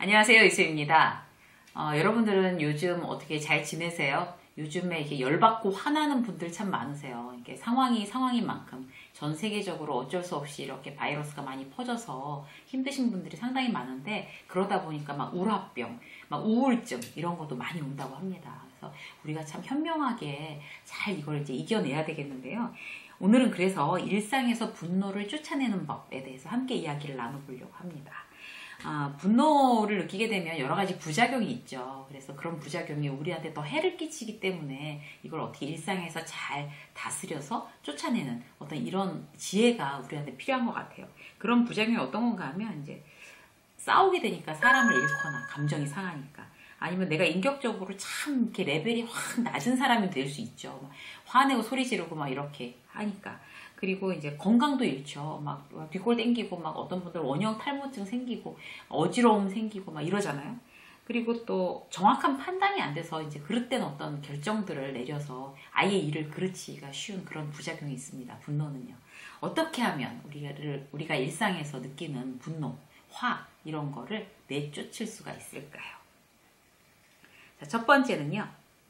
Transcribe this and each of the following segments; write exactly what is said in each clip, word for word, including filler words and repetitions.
안녕하세요, 이수입니다. 어, 여러분들은 요즘 어떻게 잘 지내세요? 요즘에 이렇게 열받고 화나는 분들 참 많으세요. 이게 상황이 상황인 만큼 전 세계적으로 어쩔 수 없이 이렇게 바이러스가 많이 퍼져서 힘드신 분들이 상당히 많은데, 그러다 보니까 막 우울병, 막 우울증 이런 것도 많이 온다고 합니다. 그래서 우리가 참 현명하게 잘 이걸 이제 이겨내야 되겠는데요. 오늘은 그래서 일상에서 분노를 쫓아내는 법에 대해서 함께 이야기를 나눠보려고 합니다. 아, 분노를 느끼게 되면 여러 가지 부작용이 있죠. 그래서 그런 부작용이 우리한테 더 해를 끼치기 때문에 이걸 어떻게 일상에서 잘 다스려서 쫓아내는 어떤 이런 지혜가 우리한테 필요한 것 같아요. 그런 부작용이 어떤 건가 하면, 이제 싸우게 되니까 사람을 잃거나 감정이 상하니까, 아니면 내가 인격적으로 참 이렇게 레벨이 확 낮은 사람이 될 수 있죠. 막 화내고 소리 지르고 막 이렇게 하니까. 그리고 이제 건강도 잃죠. 막 뒷골 땡기고, 막 어떤 분들 원형 탈모증 생기고, 어지러움 생기고 막 이러잖아요. 그리고 또 정확한 판단이 안 돼서 이제 그릇된 어떤 결정들을 내려서 아예 일을 그르치기가 쉬운 그런 부작용이 있습니다. 분노는요. 어떻게 하면 우리를, 우리가 일상에서 느끼는 분노, 화 이런 거를 내쫓을 수가 있을까요? 자, 첫 번째는요,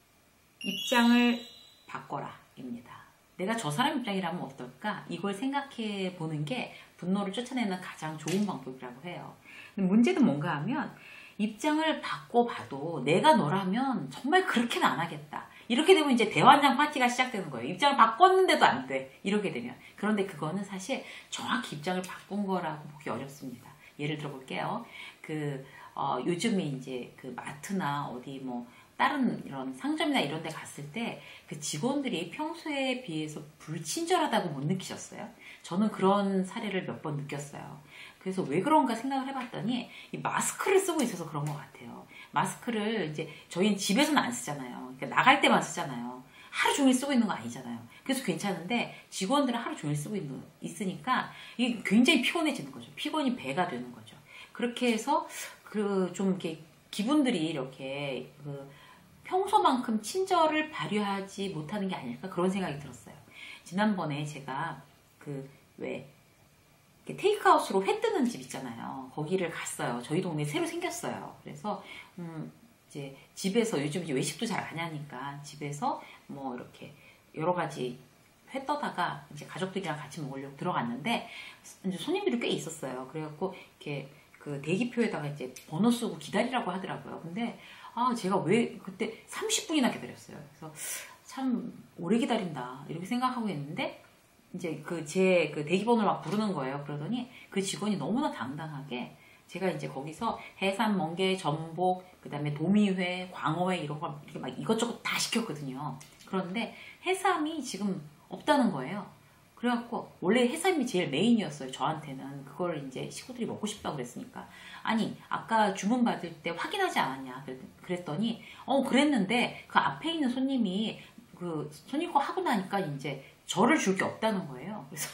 입장을 바꿔라 입니다. 내가 저 사람 입장이라면 어떨까? 이걸 생각해 보는 게 분노를 쫓아내는 가장 좋은 방법이라고 해요. 근데 문제는 뭔가 하면, 입장을 바꿔봐도 내가 너라면 정말 그렇게는 안 하겠다. 이렇게 되면 이제 대환장 파티가 시작되는 거예요. 입장을 바꿨는데도 안 돼. 이렇게 되면. 그런데 그거는 사실 정확히 입장을 바꾼 거라고 보기 어렵습니다. 예를 들어 볼게요. 그, 어, 요즘에 이제 그 마트나 어디 뭐, 다른 이런 상점이나 이런 데 갔을 때 그 직원들이 평소에 비해서 불친절하다고 못 느끼셨어요? 저는 그런 사례를 몇 번 느꼈어요. 그래서 왜 그런가 생각을 해봤더니, 이 마스크를 쓰고 있어서 그런 것 같아요. 마스크를 이제 저희는 집에서는 안 쓰잖아요. 그러니까 나갈 때만 쓰잖아요. 하루 종일 쓰고 있는 거 아니잖아요. 그래서 괜찮은데, 직원들은 하루 종일 쓰고 있는, 있으니까 이게 굉장히 피곤해지는 거죠. 피곤이 배가 되는 거죠. 그렇게 해서 그 좀 이렇게 기분들이 이렇게 그 평소만큼 친절을 발휘하지 못하는 게 아닐까, 그런 생각이 들었어요. 지난번에 제가 그 왜 테이크아웃으로 회 뜨는 집 있잖아요. 거기를 갔어요. 저희 동네에 새로 생겼어요. 그래서 음 이제 집에서 요즘 이제 외식도 잘 안 하니까 집에서 뭐 이렇게 여러 가지 회 떠다가 이제 가족들이랑 같이 먹으려고 들어갔는데, 이제 손님들이 꽤 있었어요. 그래갖고 이렇게 그 대기표에다가 이제 번호 쓰고 기다리라고 하더라고요. 근데 아, 제가 왜 그때 삼십 분이나 기다렸어요. 그래서 참 오래 기다린다 이렇게 생각하고 있는데, 이제 그 제 그 대기번호를 막 부르는 거예요. 그러더니 그 직원이 너무나 당당하게, 제가 이제 거기서 해삼, 멍게, 전복, 그 다음에 도미회, 광어회 이런 걸 이렇게 막 이것저것 다 시켰거든요. 그런데 해삼이 지금 없다는 거예요. 그래갖고 원래 해삼이 제일 메인이었어요. 저한테는. 그걸 이제 식구들이 먹고 싶다고 그랬으니까. 아니, 아까 주문 받을 때 확인하지 않았냐 그랬더니, 어 그랬는데 그 앞에 있는 손님이 그 손님 거 하고 나니까 이제 저를 줄 게 없다는 거예요. 그래서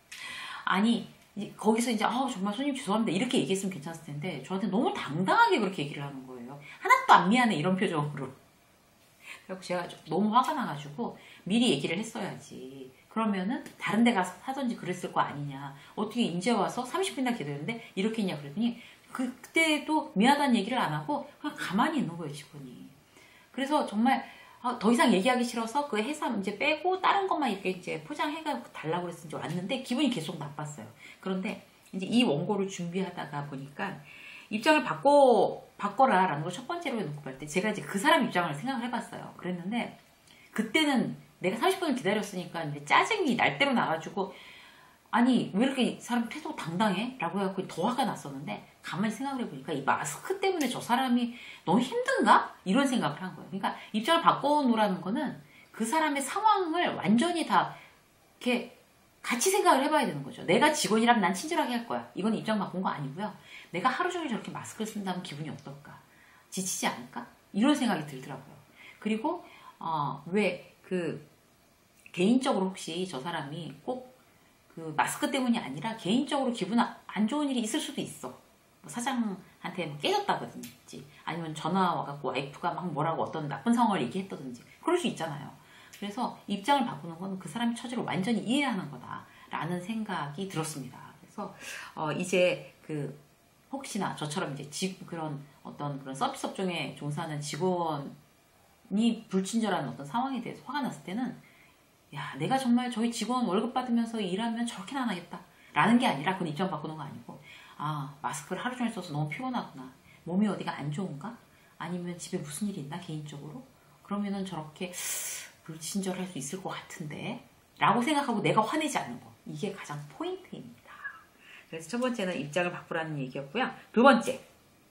아니, 거기서 이제 아 정말 손님 죄송합니다 이렇게 얘기했으면 괜찮을 텐데, 저한테 너무 당당하게 그렇게 얘기를 하는 거예요. 하나도 안 미안해 이런 표정으로. 그래서 제가 너무 화가 나가지고 미리 얘기를 했어야지. 그러면은 다른 데 가서 사든지 그랬을 거 아니냐. 어떻게 이제 와서 삼십 분이나 기다렸는데 이렇게 했냐 그랬더니, 그, 그때도 미안하다는 얘기를 안 하고 그냥 가만히 있는 거예요, 직원이. 그래서 정말 아, 더 이상 얘기하기 싫어서 그 해삼 이제 빼고 다른 것만 이렇게 이제 포장해가 달라고 그랬을 때 왔는데 기분이 계속 나빴어요. 그런데 이제 이 원고를 준비하다가 보니까, 입장을 바꿔, 바꿔라 라는 걸 첫 번째로 해놓고 볼 때 제가 이제 그 사람 입장을 생각을 해봤어요. 그랬는데 그때는 내가 삼십 분을 기다렸으니까 이제 짜증이 날 대로 나가지고, 아니 왜 이렇게 사람 태도가 당당해? 라고 해갖고 더 화가 났었는데, 가만히 생각을 해보니까 이 마스크 때문에 저 사람이 너무 힘든가? 이런 생각을 한 거예요. 그러니까 입장을 바꿔놓으라는 거는 그 사람의 상황을 완전히 다 이렇게 같이 생각을 해봐야 되는 거죠. 내가 직원이라면 난 친절하게 할 거야. 이건 입장 바꾼 거 아니고요. 내가 하루 종일 저렇게 마스크를 쓴다면 기분이 어떨까? 지치지 않을까? 이런 생각이 들더라고요. 그리고 어, 왜 그 개인적으로 혹시 저 사람이 꼭 그 마스크 때문이 아니라 개인적으로 기분 안 좋은 일이 있을 수도 있어. 뭐 사장한테 뭐 깨졌다든지, 아니면 전화 와갖고 와이프가 막 뭐라고 어떤 나쁜 상황을 얘기했다든지, 그럴 수 있잖아요. 그래서 입장을 바꾸는 건 그 사람의 처지를 완전히 이해하는 거다라는 생각이 들었습니다. 그래서 어 이제 그 혹시나 저처럼 이제 직, 그런 어떤 그런 서비스 업종에 종사하는 직원이 불친절한 어떤 상황에 대해서 화가 났을 때는 야, 내가 정말 저희 직원 월급 받으면서 일하면 저렇게는 안 하겠다. 라는 게 아니라 그건 입장 바꾸는 거 아니고 아, 마스크를 하루 종일 써서 너무 피곤하구나. 몸이 어디가 안 좋은가? 아니면 집에 무슨 일이 있나 개인적으로? 그러면은 저렇게 불친절할 수 있을 것 같은데 라고 생각하고 내가 화내지 않는 거. 이게 가장 포인트입니다. 그래서 첫 번째는 입장을 바꾸라는 얘기였고요. 두 번째,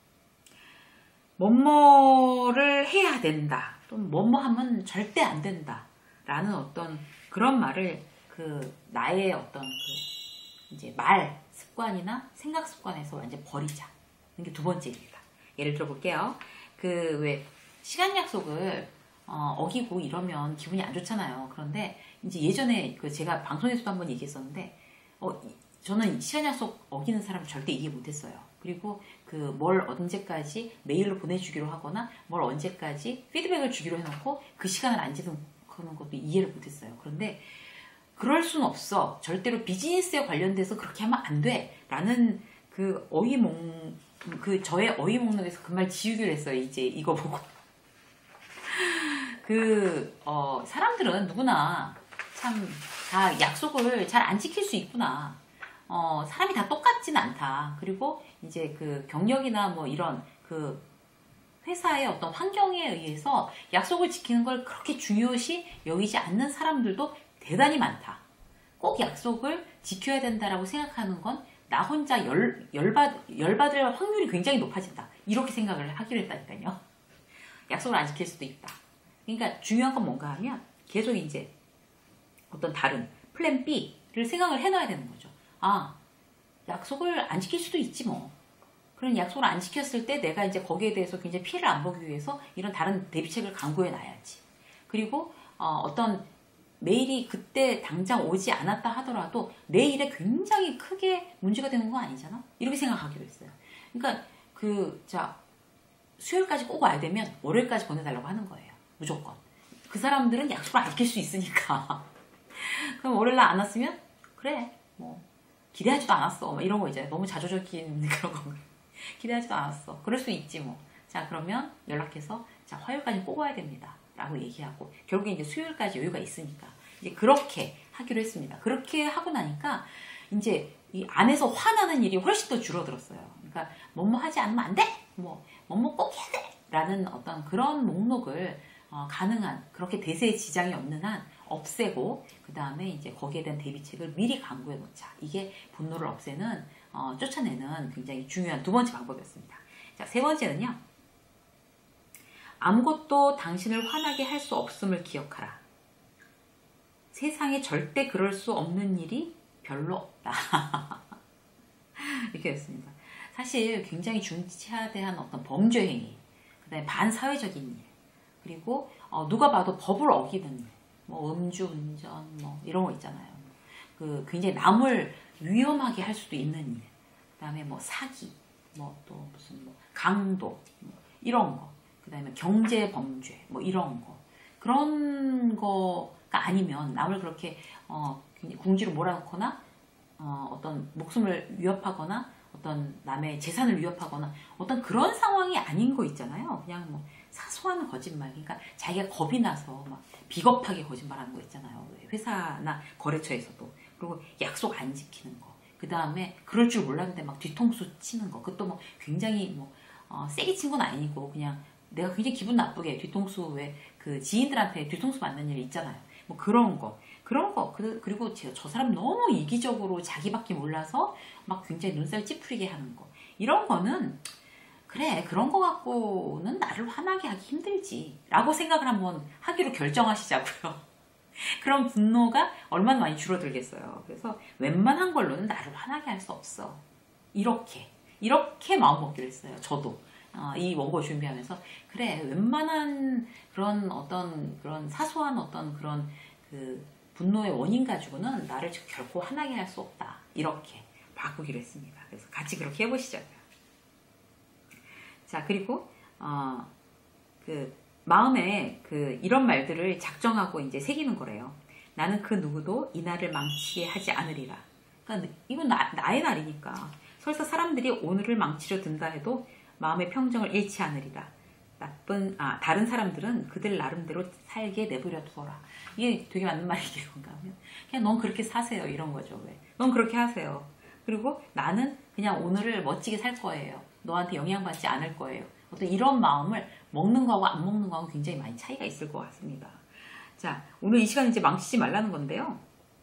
뭐뭐를 해야 된다. 또 뭐뭐 하면 절대 안 된다. 라는 어떤 그런 말을 그 나의 어떤 그 이제 말 습관이나 생각 습관에서 완전 버리자. 이게 두 번째입니다. 예를 들어 볼게요. 그 왜 시간 약속을 어, 어기고 이러면 기분이 안 좋잖아요. 그런데 이제 예전에 그 제가 방송에서도 한번 얘기했었는데 어, 저는 시간 약속 어기는 사람을 절대 이해 못했어요. 그리고 그 뭘 언제까지 메일로 보내주기로 하거나 뭘 언제까지 피드백을 주기로 해놓고 그 시간을 안 지키는 것도 이해를 못했어요. 그런데 그럴 순 없어. 절대로 비즈니스에 관련돼서 그렇게 하면 안 돼. 라는 그 어휘목, 그 저의 어휘목록에서 그 말 지우기로 했어요. 이제 이거 보고. 그, 어, 사람들은 누구나 참 다 약속을 잘 안 지킬 수 있구나. 어, 사람이 다 똑같지는 않다. 그리고 이제 그 경력이나 뭐 이런 그 회사의 어떤 환경에 의해서 약속을 지키는 걸 그렇게 중요시 여기지 않는 사람들도 대단히 많다. 꼭 약속을 지켜야 된다라고 생각하는 건 나 혼자 열, 열받, 열받을 확률이 굉장히 높아진다. 이렇게 생각을 하기로 했다니까요. 약속을 안 지킬 수도 있다. 그러니까 중요한 건 뭔가 하면 계속 이제 어떤 다른 플랜 B를 생각을 해놔야 되는 거죠. 아, 약속을 안 지킬 수도 있지 뭐. 그런 약속을 안 지켰을 때 내가 이제 거기에 대해서 굉장히 피해를 안 보기 위해서 이런 다른 대비책을 강구해 놔야지. 그리고 어, 어떤 메일이 그때 당장 오지 않았다 하더라도 내 일에 굉장히 크게 문제가 되는 거 아니잖아? 이렇게 생각하기로 했어요. 그러니까 그, 자, 수요일까지 꼭 와야 되면 월요일까지 보내달라고 하는 거예요. 무조건. 그 사람들은 약속을 안 지킬 수 있으니까. 그럼 월요일날 안 왔으면 그래, 뭐 기대하지도 않았어. 뭐 이런 거 있잖아요. 너무 자조적인 그런 거. 기대하지도 않았어. 그럴 수 있지 뭐. 자, 그러면 연락해서 자, 화요일까지 꼭 와야 됩니다. 라고 얘기하고 결국에 이제 수요일까지 여유가 있으니까 이제 그렇게 하기로 했습니다. 그렇게 하고 나니까 이제 이 안에서 화나는 일이 훨씬 더 줄어들었어요. 그러니까 뭐뭐 하지 않으면 안 돼! 뭐 뭐뭐 꼭 해야 돼! 라는 어떤 그런 목록을 어, 가능한 그렇게 대세에 지장이 없는 한 없애고 그 다음에 이제 거기에 대한 대비책을 미리 강구해 놓자. 이게 분노를 없애는 어, 쫓아내는 굉장히 중요한 두 번째 방법이었습니다. 자, 세 번째는요. 아무것도 당신을 화나게 할 수 없음을 기억하라. 세상에 절대 그럴 수 없는 일이 별로 없다. 이렇게 했습니다. 사실 굉장히 중차대한 어떤 범죄 행위, 그 다음에 반사회적인 일, 그리고 어, 누가 봐도 법을 어기는 일, 뭐 음주운전, 뭐 이런 거 있잖아요. 그 굉장히 남을 위험하게 할 수도 있는 일, 그 다음에 뭐 사기, 뭐 또 무슨 뭐 강도, 뭐 이런 거. 그 다음에 경제범죄, 뭐 이런 거. 그런 거가 아니면 남을 그렇게, 어, 궁지로 몰아넣거나, 어, 어떤 목숨을 위협하거나, 어떤 남의 재산을 위협하거나, 어떤 그런 상황이 아닌 거 있잖아요. 그냥 뭐, 사소한 거짓말. 그러니까 자기가 겁이 나서 막 비겁하게 거짓말하는 거 있잖아요. 회사나 거래처에서도. 그리고 약속 안 지키는 거. 그 다음에 그럴 줄 몰랐는데 막 뒤통수 치는 거. 그것도 뭐 굉장히 뭐, 어, 세게 친 건 아니고, 그냥 내가 굉장히 기분 나쁘게 뒤통수 왜 그 지인들한테 뒤통수 맞는 일 있잖아요. 뭐 그런 거. 그런 거. 그, 그리고 저, 저 사람 너무 이기적으로 자기밖에 몰라서 막 굉장히 눈살 찌푸리게 하는 거. 이런 거는 그래 그런 거 갖고는 나를 화나게 하기 힘들지 라고 생각을 한번 하기로 결정하시자고요. 그런 분노가 얼마나 많이 줄어들겠어요. 그래서 웬만한 걸로는 나를 화나게 할 수 없어. 이렇게. 이렇게 마음먹기로 했어요. 저도. 어, 이 원고 준비하면서 그래 웬만한 그런 어떤 그런 사소한 어떤 그런 그 분노의 원인 가지고는 나를 결코 화나게 할 수 없다 이렇게 바꾸기로 했습니다. 그래서 같이 그렇게 해보시죠. 자 그리고 어, 그 마음에 그 이런 말들을 작정하고 이제 새기는 거래요. 나는 그 누구도 이 날을 망치게 하지 않으리라. 그러니까 이건 나, 나의 날이니까 설사 사람들이 오늘을 망치려 든다 해도 마음의 평정을 잃지 않으리라. 나쁜 아 다른 사람들은 그들 나름대로 살게 내버려 두어라. 이게 되게 맞는 말이긴 건가 하면 그냥 넌 그렇게 사세요 이런 거죠. 왜? 넌 그렇게 하세요. 그리고 나는 그냥 오늘을 멋지게 살 거예요. 너한테 영향받지 않을 거예요. 어떤 이런 마음을 먹는 거하고 안 먹는 거하고 굉장히 많이 차이가 있을 것 같습니다. 자, 오늘 이 시간 이제 망치지 말라는 건데요.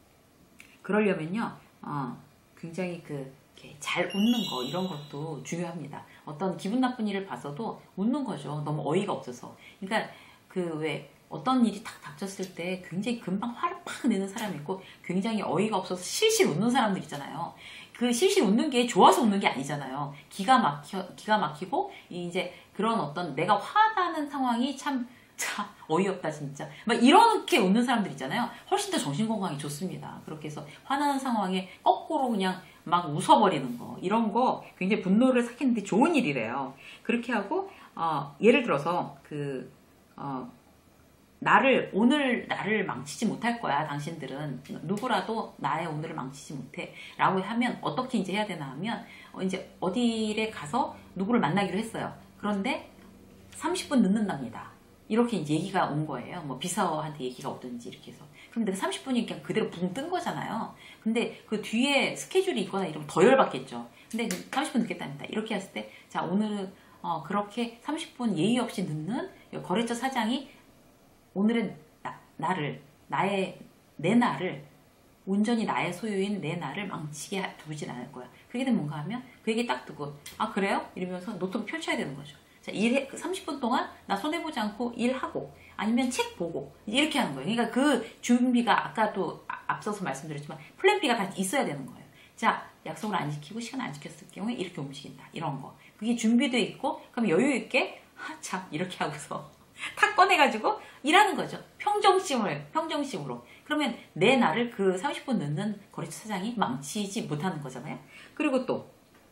그러려면요, 어, 굉장히 그, 잘 웃는 거, 이런 것도 중요합니다. 어떤 기분 나쁜 일을 봤어도 웃는 거죠. 너무 어이가 없어서. 그러니까, 그, 왜, 어떤 일이 탁 닥쳤을 때 굉장히 금방 화를 팍 내는 사람이 있고, 굉장히 어이가 없어서 실실 웃는 사람들 있잖아요. 그 실실 웃는 게 좋아서 웃는 게 아니잖아요. 기가 막혀, 기가 막히고, 이제 그런 어떤 내가 화나는 상황이 참, 참 어이없다 진짜 막 이렇게 웃는 사람들 있잖아요. 훨씬 더 정신건강에 좋습니다. 그렇게 해서 화나는 상황에 거꾸로 그냥 막 웃어버리는 거 이런 거 굉장히 분노를 삭히는데 좋은 일이래요. 그렇게 하고 어, 예를 들어서 그 어, 나를 오늘 나를 망치지 못할 거야. 당신들은 누구라도 나의 오늘을 망치지 못해 라고 하면 어떻게 이제 해야 되나 하면 어, 이제 어디에 가서 누구를 만나기로 했어요. 그런데 삼십 분 늦는답니다. 이렇게 이제 얘기가 온 거예요. 뭐 비서한테 얘기가 오든지 이렇게 해서. 그럼 내가 삼십 분이 그냥 그대로 붕 뜬 거잖아요. 근데 그 뒤에 스케줄이 있거나 이러면 더 열받겠죠. 근데 삼십 분 늦겠답니다. 이렇게 했을 때, 자, 오늘은 어, 그렇게 삼십 분 예의 없이 늦는 거래처 사장이 오늘은 나, 나를, 나의, 내 나를, 온전히 나의 소유인 내 나를 망치게 두진 않을 거야. 그게 되면 뭔가 하면 그 얘기 딱 두고, 아, 그래요? 이러면서 노트북 펼쳐야 되는 거죠. 자, 일해, 삼십 분 동안 나 손해보지 않고 일하고, 아니면 책 보고, 이렇게 하는 거예요. 그러니까 그 준비가 아까도 앞서서 말씀드렸지만, 플랜 B가 다 있어야 되는 거예요. 자, 약속을 안 지키고 시간 안 지켰을 경우에 이렇게 움직인다. 이런 거. 그게 준비되어 있고, 그럼 여유있게, 하, 참, 이렇게 하고서 탁 꺼내가지고 일하는 거죠. 평정심을, 평정심으로. 그러면 내 나를 그 삼십 분 늦는 거래처 사장이 망치지 못하는 거잖아요. 그리고 또,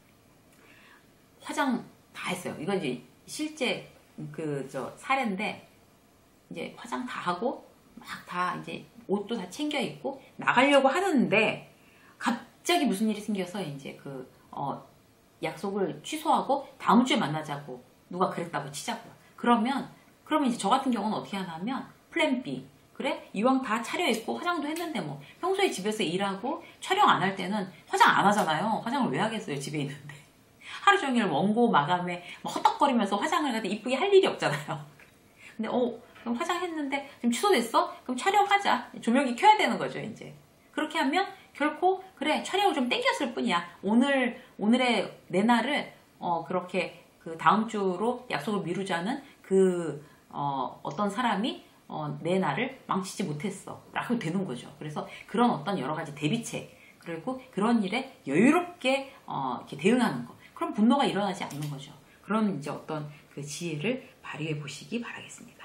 화장 다 했어요. 이건 이제 실제 그 저 사례인데 이제 화장 다 하고 막 다 이제 옷도 다 챙겨 입고 나가려고 하는데 갑자기 무슨 일이 생겨서 이제 그 어 약속을 취소하고 다음 주에 만나자고 누가 그랬다고 치자고요. 그러면 그러면 이제 저 같은 경우는 어떻게 하냐면 플랜 B. 그래? 이왕 다 차려입고 화장도 했는데 뭐 평소에 집에서 일하고 촬영 안 할 때는 화장 안 하잖아요. 화장을 왜 하겠어요, 집에 있는데. 하루 종일 원고 마감에 헛떡거리면서 화장을 갖다 이쁘게 할 일이 없잖아요. 근데 어 그럼 화장했는데 지금 취소됐어? 그럼 촬영하자. 조명기 켜야 되는 거죠, 이제. 그렇게 하면 결코 그래 촬영을 좀 땡겼을 뿐이야. 오늘 오늘의 내 날을 어 그렇게 그 다음 주로 약속을 미루자는 그 어 어떤 사람이 어 내 날을 망치지 못했어 라고 되는 거죠. 그래서 그런 어떤 여러 가지 대비책 그리고 그런 일에 여유롭게 어 이렇게 대응하는 거. 그럼 분노가 일어나지 않는 거죠. 그럼 이제 어떤 그 지혜를 발휘해 보시기 바라겠습니다.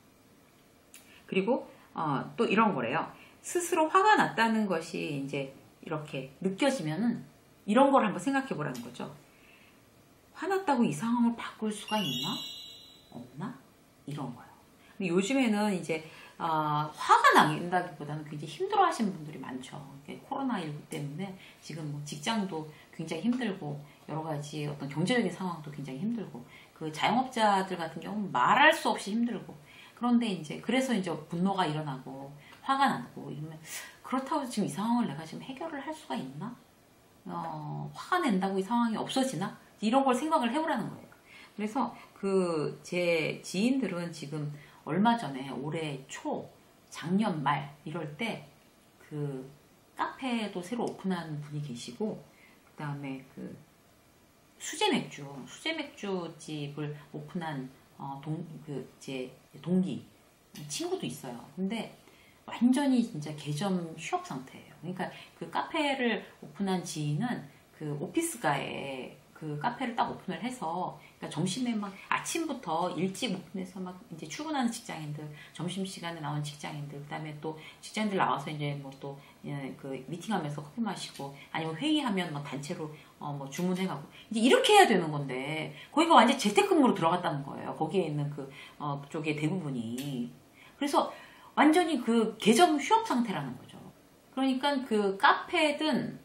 그리고 어, 또 이런 거래요. 스스로 화가 났다는 것이 이제 이렇게 느껴지면은 이런 걸 한번 생각해 보라는 거죠. 화났다고 이 상황을 바꿀 수가 있나? 없나? 이런 거요. 근데 요즘에는 이제 어, 화가 난다기보다는 굉장히 힘들어 하시는 분들이 많죠. 코로나십구 때문에 지금 뭐 직장도 굉장히 힘들고 여러 가지 어떤 경제적인 상황도 굉장히 힘들고 그 자영업자들 같은 경우는 말할 수 없이 힘들고 그런데 이제 그래서 이제 분노가 일어나고 화가 나고 이러면 그렇다고 지금 이 상황을 내가 지금 해결을 할 수가 있나? 어, 화가 낸다고 이 상황이 없어지나? 이런 걸 생각을 해보라는 거예요. 그래서 그 제 지인들은 지금 얼마 전에 올해 초, 작년 말 이럴 때 그 카페도 새로 오픈한 분이 계시고 그 다음에 그 수제 맥주, 수제 맥주 집을 오픈한 어, 동, 그, 제 동기, 친구도 있어요. 근데 완전히 진짜 개점 휴업 상태예요. 그러니까 그 카페를 오픈한 지인은 그 오피스가에 그 카페를 딱 오픈을 해서 그러니까 점심에 막 아침부터 일찍 오픈해서 막 이제 출근하는 직장인들, 점심시간에 나온 직장인들, 그 다음에 또 직장인들 나와서 이제 뭐 또 그 미팅하면서 커피 마시고 아니면 회의하면 막 단체로 어 뭐 주문해가고 이제 이렇게 해야 되는 건데 거기가 완전 재택근무로 들어갔다는 거예요. 거기에 있는 그 어 쪽의 대부분이. 그래서 완전히 그 개점 휴업 상태라는 거죠. 그러니까 그 카페든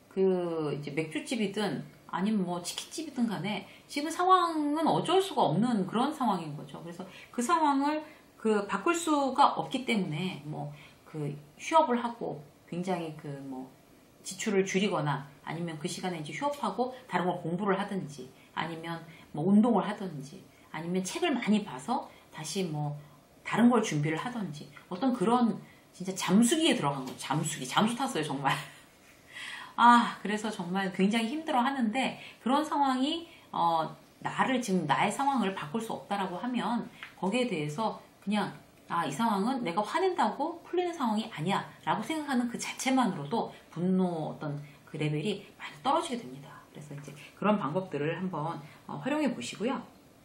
그 이제 맥주집이든 아니면 뭐 치킨집이든 간에 지금 상황은 어쩔 수가 없는 그런 상황인 거죠. 그래서 그 상황을 그 바꿀 수가 없기 때문에 뭐 그 휴업을 하고 굉장히 그 뭐 지출을 줄이거나 아니면 그 시간에 이제 휴업하고 다른 걸 공부를 하든지 아니면 뭐 운동을 하든지 아니면 책을 많이 봐서 다시 뭐 다른 걸 준비를 하든지 어떤 그런 진짜 잠수기에 들어간 거죠. 잠수기. 잠수 탔어요, 정말. 아, 그래서 정말 굉장히 힘들어 하는데 그런 상황이 어, 나를 지금 나의 상황을 바꿀 수 없다라고 하면 거기에 대해서 그냥 아, 이 상황은 내가 화낸다고 풀리는 상황이 아니야 라고 생각하는 그 자체만으로도 분노 어떤 그 레벨이 많이 떨어지게 됩니다. 그래서 이제 그런 방법들을 한번 어, 활용해 보시고요.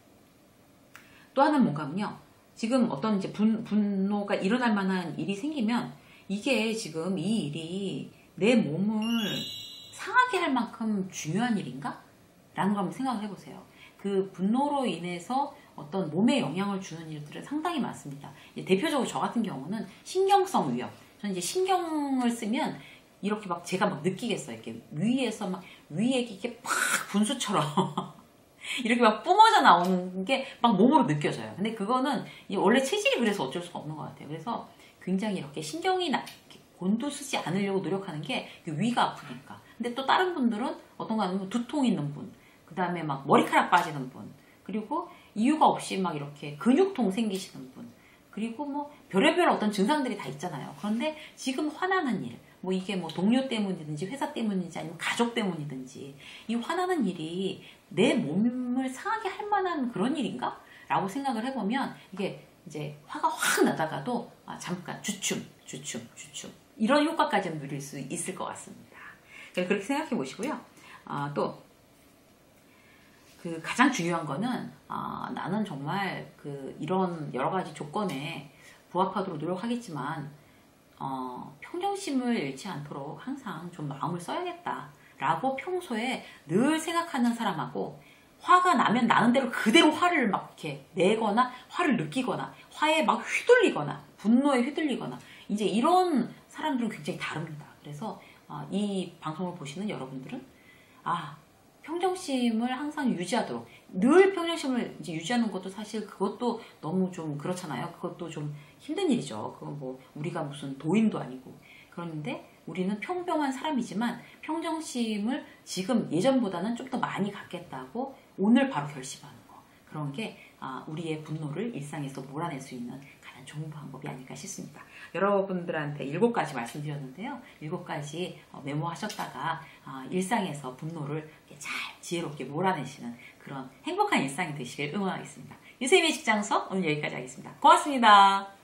또 하나는 뭔가면요. 지금 어떤 이제 분, 분노가 일어날 만한 일이 생기면 이게 지금 이 일이 내 몸을 상하게 할 만큼 중요한 일인가? 라는 걸 한번 생각을 해보세요. 그 분노로 인해서 어떤 몸에 영향을 주는 일들은 상당히 많습니다. 대표적으로 저 같은 경우는 신경성 위협. 저는 이제 신경을 쓰면 이렇게 막 제가 막 느끼겠어요. 이렇게 위에서 막 위에 이렇게 팍 분수처럼 이렇게 막 뿜어져 나오는 게 막 몸으로 느껴져요. 근데 그거는 원래 체질이 그래서 어쩔 수가 없는 것 같아요. 그래서 굉장히 이렇게 신경이 나, 곤두 쓰지 않으려고 노력하는 게 위가 아프니까. 근데 또 다른 분들은 어떤가 하면 두통 있는 분, 그 다음에 막 머리카락 빠지는 분, 그리고 이유가 없이 막 이렇게 근육통 생기시는 분, 그리고 뭐 별의별 어떤 증상들이 다 있잖아요. 그런데 지금 화나는 일, 뭐 이게 뭐 동료 때문이든지 회사 때문이든지 아니면 가족 때문이든지 이 화나는 일이 내 몸을 상하게 할 만한 그런 일인가? 라고 생각을 해보면 이게 이제 화가 확 나다가도 아, 잠깐 주춤, 주춤, 주춤 이런 효과까지는 누릴 수 있을 것 같습니다. 그렇게 생각해 보시고요. 아, 또 그 가장 중요한 거는 아, 나는 정말 그 이런 여러 가지 조건에 부합하도록 노력하겠지만 어, 평정심을 잃지 않도록 항상 좀 마음을 써야겠다 라고 평소에 늘 생각하는 사람하고 화가 나면 나는 대로 그대로 화를 막 이렇게 내거나 화를 느끼거나 화에 막 휘둘리거나 분노에 휘둘리거나 이제 이런 사람들은 굉장히 다릅니다. 그래서 어, 이 방송을 보시는 여러분들은 아 평정심을 항상 유지하도록 늘 평정심을 이제 유지하는 것도 사실 그것도 너무 좀 그렇잖아요. 그것도 좀 힘든 일이죠. 그건 뭐 우리가 무슨 도인도 아니고 그런데 우리는 평범한 사람이지만 평정심을 지금 예전보다는 좀 더 많이 갖겠다고 오늘 바로 결심하는 거 그런 게 아, 우리의 분노를 일상에서 몰아낼 수 있는 가장 좋은 방법이 아닐까 싶습니다. 여러분들한테 일곱 가지 말씀드렸는데요. 일곱 가지 메모하셨다가 아, 일상에서 분노를 잘 지혜롭게 몰아내시는 그런 행복한 일상이 되시길 응원하겠습니다. 유세미의 직장 수업 오늘 여기까지 하겠습니다. 고맙습니다.